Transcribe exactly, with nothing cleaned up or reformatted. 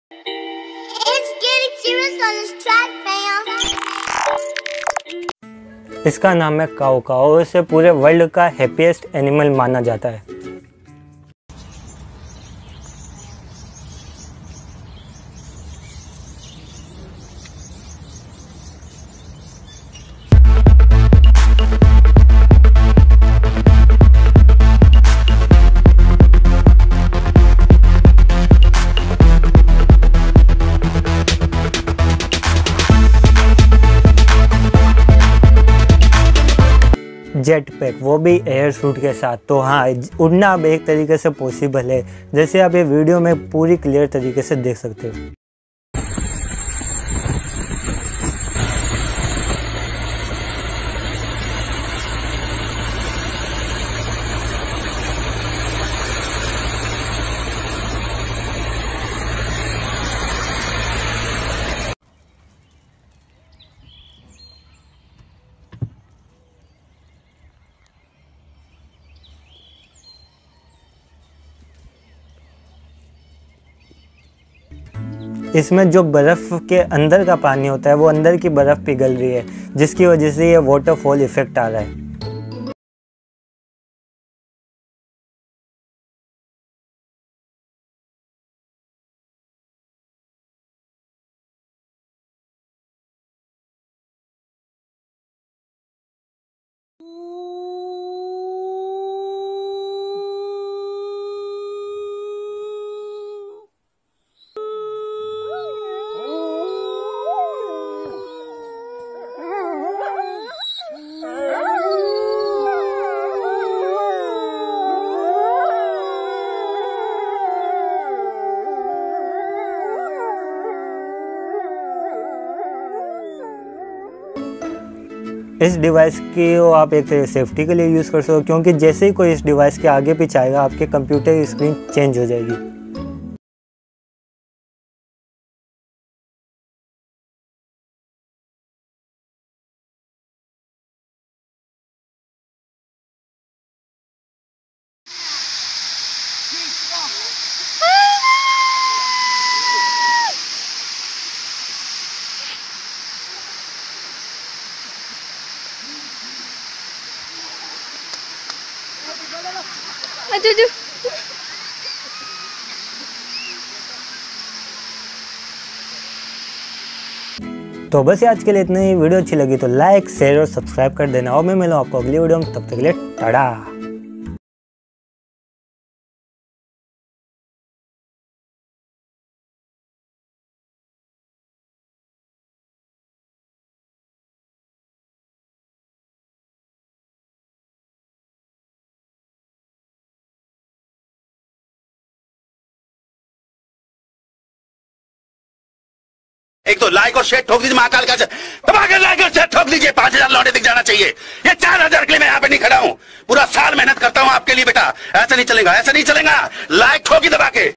It's getting serious on this track, fam. इसका नाम है काऊ काऊ। इसे पूरे वर्ल्ड का हैप्पीएस्ट एनिमल माना जाता है। जेट पैक, वो भी एयर सूट के साथ। तो हाँ, उड़ना अब एक तरीके से पॉसिबल है, जैसे आप ये वीडियो में पूरी क्लियर तरीके से देख सकते हो। इसमें जो बर्फ़ के अंदर का पानी होता है वो अंदर की बर्फ़ पिघल रही है, जिसकी वजह से ये वाटरफॉल इफेक्ट आ रहा है। इस डिवाइस की वो आप एक सेफ्टी के लिए यूज़ कर सकते हो, क्योंकि जैसे ही कोई इस डिवाइस के आगे पीछे आएगा आपके कंप्यूटर की स्क्रीन चेंज हो जाएगी। Aduh, aduh. तो बस आज के लिए इतना ही। वीडियो अच्छी लगी तो लाइक, शेयर और सब्सक्राइब कर देना। और मैं मिलूँ आपको अगली वीडियो में, तब तक के लिए टाटा। एक तो लाइक और शेयर ठोक दीजिए, महाकाल का दबा कर लाइक और शेयर ठोक दीजिए। पांच हजार लौटे दिख जाना चाहिए। ये चार हजार के लिए मैं यहाँ पे नहीं खड़ा हूँ, पूरा साल मेहनत करता हूँ आपके लिए बेटा। ऐसा नहीं चलेगा, ऐसा नहीं चलेगा। लाइक ठोकी दबा के।